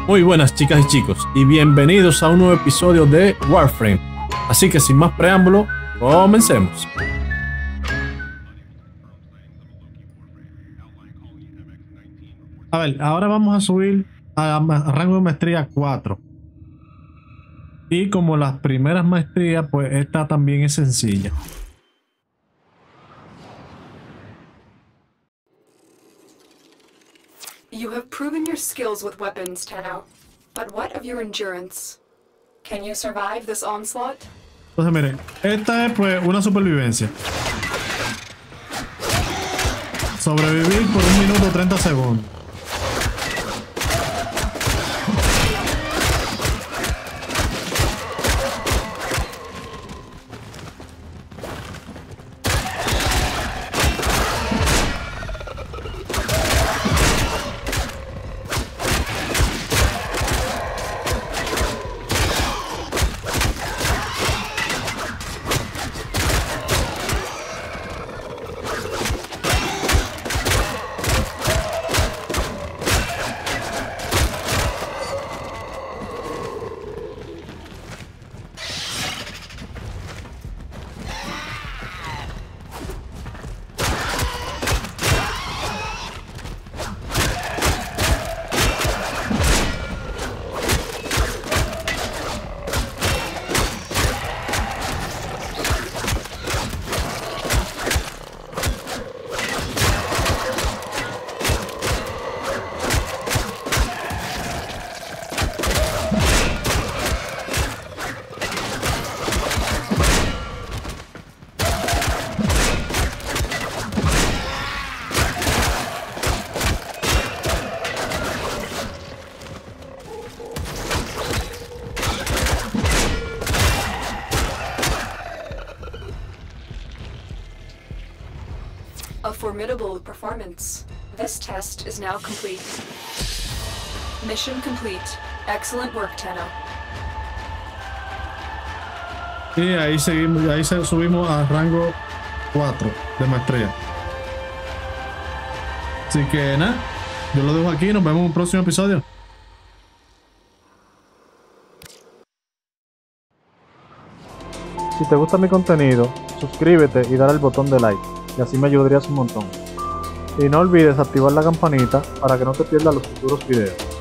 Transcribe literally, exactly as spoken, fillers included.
Muy buenas chicas y chicos y bienvenidos a un nuevo episodio de Warframe. Así que sin más preámbulo, comencemos. A ver, ahora vamos a subir a, a rango de maestría cuatro. Y como las primeras maestrías, pues esta también es sencilla. You have proven your skills with weapons, Tenno. But what of your endurance? Can you survive this onslaught? Entonces, miren, esta es pues una supervivencia. Sobrevivir por un minuto treinta segundos. A formidable performance. This test is now complete. Mission complete. Excellent work, Tenno. Y ahí seguimos, ahí subimos a rango cuatro de maestría. Así que nada, yo lo dejo aquí, nos vemos en un próximo episodio. Si te gusta mi contenido, suscríbete y dale al botón de like, y así me ayudarías un montón. Y no olvides activar la campanita para que no te pierdas los futuros videos.